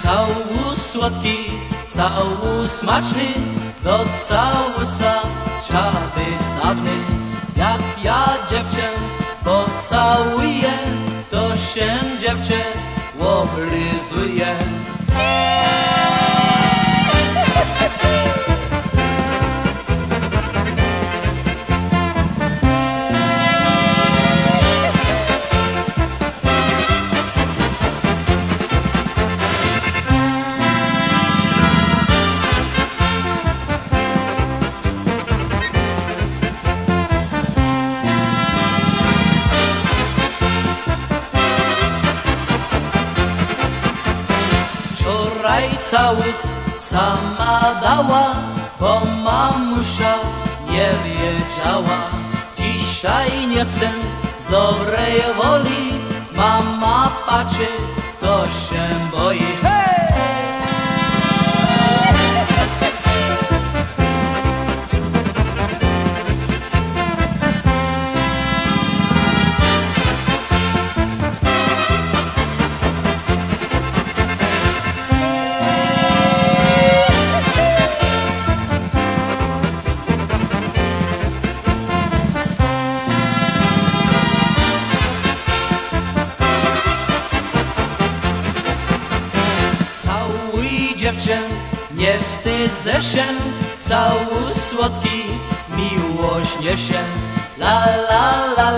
Całus słodki, całus smaczny, do całusa trzeba być zdabny. Jak ja dziewczę pocałuję, to się dziewczę oblizuje. Wczoraj całus sama dała, bo mamusia nie wiedziała. Dzisiaj nie chcę z dobrej woli, mama patrzy, to się boi. Dziewczę, nie wstydzę się, całus słodki miłość niesie. La la la